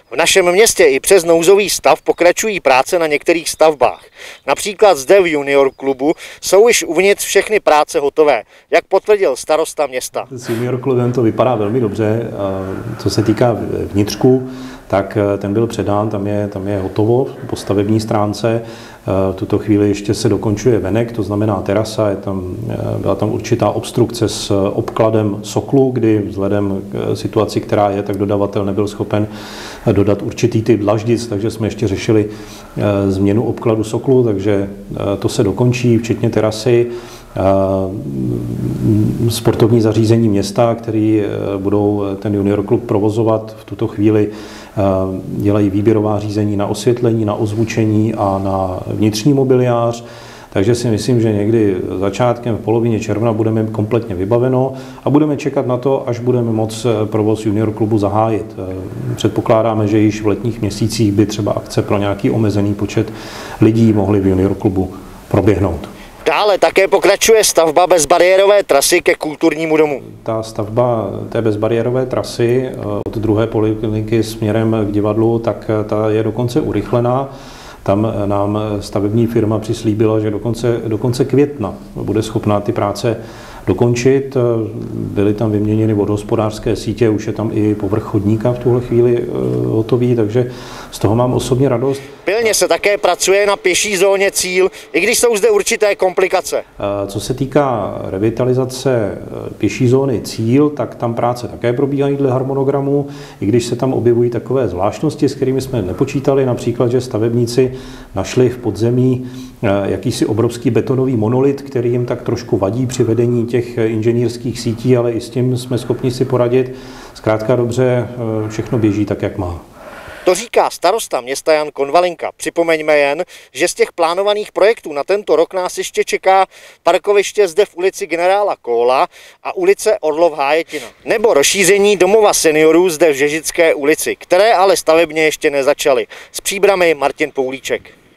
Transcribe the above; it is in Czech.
V našem městě i přes nouzový stav pokračují práce na některých stavbách. Například zde v junior klubu jsou již uvnitř všechny práce hotové, jak potvrdil starosta města. S junior klubem to vypadá velmi dobře. Co se týká vnitřku, tak ten byl předán, tam je hotovo po stavební stránce. V tuto chvíli ještě se dokončuje venek, to znamená terasa, byla tam určitá obstrukce s obkladem soklu, kdy vzhledem k situaci, která je, tak dodavatel nebyl schopen dodat určitý typ dlaždic, takže jsme ještě řešili změnu obkladu soklu, takže to se dokončí, včetně terasy. Sportovní zařízení města, který budou ten junior klub provozovat v tuto chvíli, dělají výběrová řízení na osvětlení, na ozvučení a na vnitřní mobiliář. Takže si myslím, že někdy začátkem, v polovině června budeme kompletně vybaveno a budeme čekat na to, až budeme moct provoz junior klubu zahájit. Předpokládáme, že již v letních měsících by třeba akce pro nějaký omezený počet lidí mohly v junior klubu proběhnout. Dále také pokračuje stavba bezbariérové trasy ke kulturnímu domu. Ta stavba té bezbariérové trasy od druhé polikliniky směrem k divadlu, tak ta je dokonce urychlená. Tam nám stavební firma přislíbila, že do konce května bude schopná ty práce dokončit. Byly tam vyměněny vodohospodářské sítě, už je tam i povrch chodníka v tuhle chvíli hotový, takže z toho mám osobně radost. Pilně se také pracuje na pěší zóně Cíl, i když jsou zde určité komplikace. Co se týká revitalizace pěší zóny Cíl, tak tam práce také probíhají dle harmonogramu, i když se tam objevují takové zvláštnosti, s kterými jsme nepočítali, například, že stavebníci našli v podzemí jakýsi obrovský betonový monolit, který jim tak trošku vadí při vedení těch inženýrských sítí, ale i s tím jsme schopni si poradit. Zkrátka dobře, všechno běží tak, jak má. To říká starosta města Jan Konvalinka. Připomeňme jen, že z těch plánovaných projektů na tento rok nás ještě čeká parkoviště zde v ulici Generála Kohla a ulice Orlov Hájetina. Nebo rozšíření domova seniorů zde v Žežické ulici, které ale stavebně ještě nezačaly. Z Příbrami Martin Poulíček.